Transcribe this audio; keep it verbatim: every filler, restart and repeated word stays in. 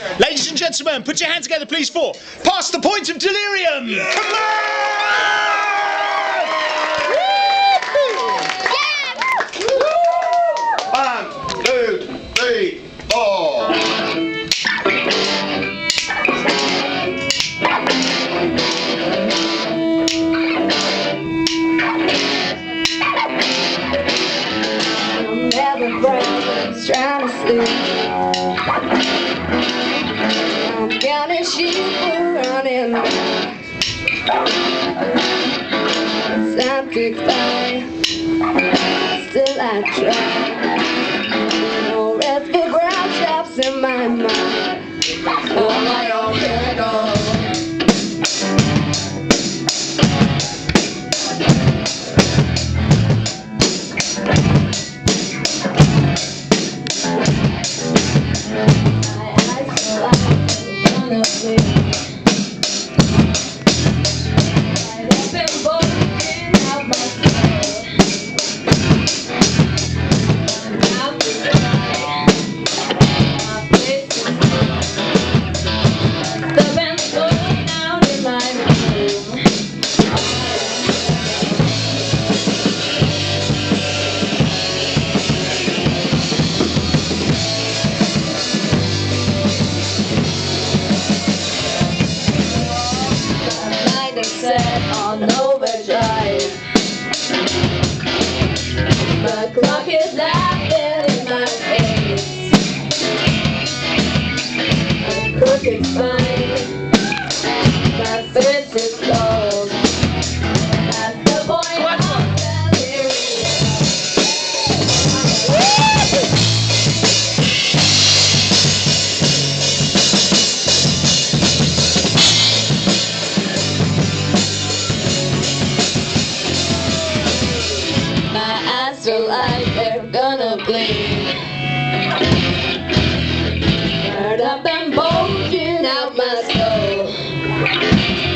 Ladies and gentlemen, put your hands together please for Past the Point of Delirium! Yeah. Come on! One, two, three, four. I'm never brown, trying to sleep. I'm counting sheep running. Time ticks by, still I try. No rest for ground traps in my mind. Oh my own miracle. Set on overdrive. My clock is laughing in my face. My crooked spine, my thirst is cold. That's the point of delirium. So like they're gonna bleed. Heard I've been bulging out my skull.